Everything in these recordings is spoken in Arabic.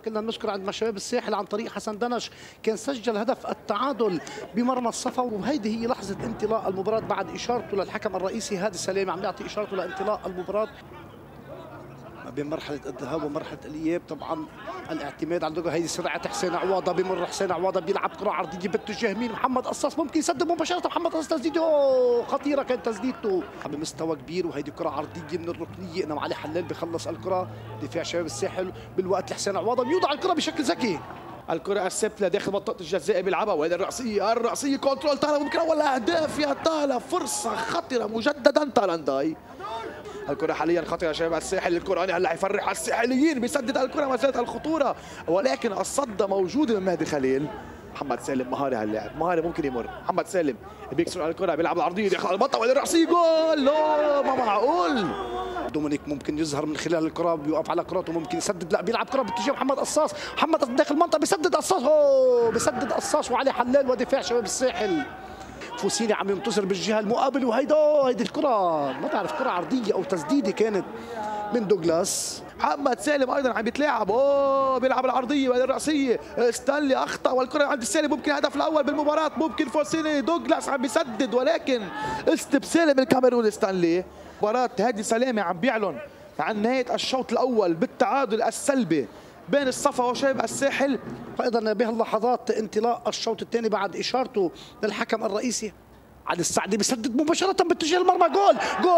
كنا بنشكر عند شباب الساحل عن طريق حسن دنش، كان سجل هدف التعادل بمرمى الصفا، وهيدي هي لحظه انطلاق المباراه بعد اشارته للحكم الرئيسي هادي سلامه، عم يعطي اشارته لانطلاق المباراه ما بين مرحله الذهاب ومرحله الاياب. طبعا الاعتماد على هيدي سرعه حسين عواضه، بمر حسين عواضه بيلعب كره عرضيه باتجاه مين؟ محمد قصاص ممكن يسدد مباشره. محمد قصاص تسديده خطيره، كانت تسديدته بمستوى كبير، وهيدي كره عرضيه من الركنيه، انما علي حلال بخلص الكره. دفاع شباب الساحل بالوقت لحسين عواضه بيوضع الكره بشكل ذكي. الكرة الثابتة داخل منطقة الجزاء بيلعبها، وهذه الرأسية كنترول طالع، ممكن أول أهداف يا طالع، فرصة خطرة مجددا تالانداي. الكرة حاليا خطرة شباب الساحل، الكرة هلا حيفرح الساحليين، بيسدد الكرة ما زالت الخطورة، ولكن الصدة موجودة من مهدي خليل. محمد سالم مهاري هاللاعب، مهاري ممكن يمر. محمد سالم بيكسر على الكرة، بيلعب العرضية داخل المنطقة، وهذه الرأسية جول. لا ما معقول. دومينيك ممكن يظهر من خلال الكره، بيوقف على كراته، ممكن يسدد، لا بيلعب كره باتجاه محمد قصاص. محمد داخل المنطقه بيسدد قصاص، بيسدد قصاص وعلي حلال، ودفاع شباب الساحل. فوسيني عم ينتصر بالجهه المقابله، هيدي الكره ما بعرف كره عرضيه او تسديده كانت من دوغلاس. محمد سالم ايضا عم بيتلاعب، بيلعب العرضيه وهذه الراسيه، ستانلي اخطا والكره عند السالم، ممكن الهدف الاول بالمباراه، ممكن فوسيني. دوغلاس عم بيسدد، ولكن استبساله من الكاميرون ستانلي. مباراه هادي سلامه عم بيعلن عن نهايه الشوط الاول بالتعادل السلبي بين الصفا وشباب الساحل. ايضا بهاللحظات انطلاق الشوط الثاني بعد اشارته للحكم الرئيسي. علي السعدي بيسدد مباشره باتجاه المرمى، جول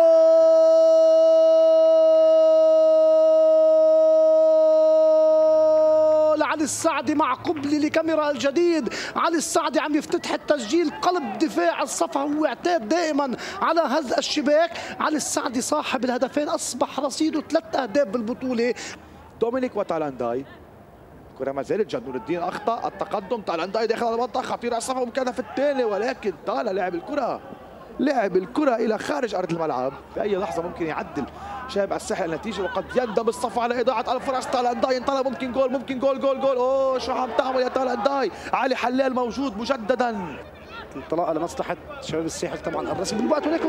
علي السعدي مع قبلي لكاميرا الجديد. علي السعدي عم يفتتح التسجيل، قلب دفاع الصفا، هو اعتاد دائما على هز الشباك. علي السعدي صاحب الهدفين، اصبح رصيده 3 اهداف بالبطوله. دومينيك وتالانداي، الكرة ما زالت جد نور الدين اخطا التقدم. تالانداي داخل المنطقه خطيره، الصفا ممكن هدف الثاني، ولكن طالا لعب الكرة إلى خارج أرض الملعب. في أي لحظة ممكن يعدل شباب الساحل النتيجة، وقد يندم الصفا على إضاعة الفرص. تالانداي انطلق، ممكن جول. شو عم تعمل يا تالانداي؟ علي حلال موجود مجددا. انطلاقه لمصلحة شباب الساحل طبعا الرسم بالوقت، ولكن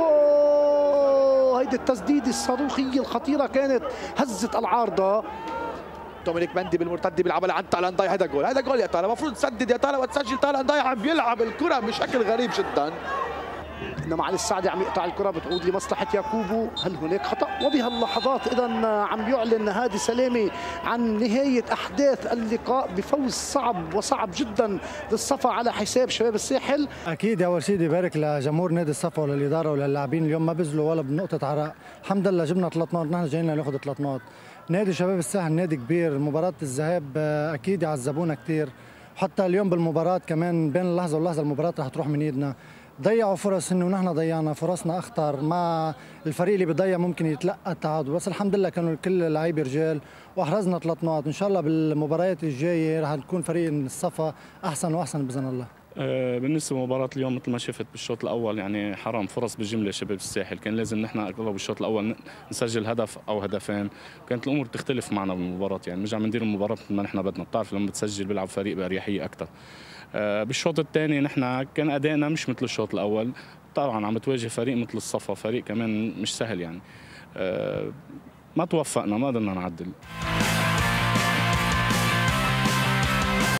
هيدي التسديدة الصاروخية الخطيرة كانت هزت العارضة. دومينيك مندي بالمرتد بيلعبها لعند تالانداي، هذا جول يا تالا، المفروض تسدد يا تالا وتسجل. تالانداي عم بيلعب الكرة بشكل غريب جدا، انما علي السعدي عم يقطع الكره، بتعود لمصلحه يعقوبو. هل هناك خطا؟ وبهاللحظات اذا عم يعلن هادي سلامه عن نهايه احداث اللقاء بفوز صعب جدا للصفا على حساب شباب الساحل. اكيد اول شيء بدي ابارك لجمهور نادي الصفا وللاداره وللاعبين، اليوم ما بذلوا ولا بنقطه عرق، الحمد لله جبنا 3 نقط، نحن جايين ناخذ 3 نقط. نادي شباب الساحل نادي كبير، مباراه الذهاب اكيد عذبونا كثير، حتى اليوم بالمباراه كمان بين اللحظه واللحظه المباراه رح تروح من ايدنا. ضيعوا فرص، انه نحن ضيعنا فرصنا اخطر، مع الفريق اللي بيضيع ممكن يتلقى التعادل، بس الحمد لله كانوا كل اللعيبه رجال واحرزنا 3 نقط. ان شاء الله بالمباريات الجايه رح نكون فريق الصفا احسن واحسن باذن الله. بالنسبه لمباراه اليوم مثل ما شفت بالشوط الاول، يعني حرام فرص بالجمله شباب الساحل، كان لازم نحن بالشوط الاول نسجل هدف او هدفين، كانت الامور تختلف معنا بالمباراه، يعني مش عم ندير المباراه مثل ما نحن بدنا. بتعرف لما بتسجل بيلعب فريق باريحيه اكثر. بالشوط الثاني نحن كان ادائنا مش مثل الشوط الاول، طبعا عم بتواجه فريق مثل الصفا، فريق كمان مش سهل يعني. ما توفقنا، ما قدرنا نعدل.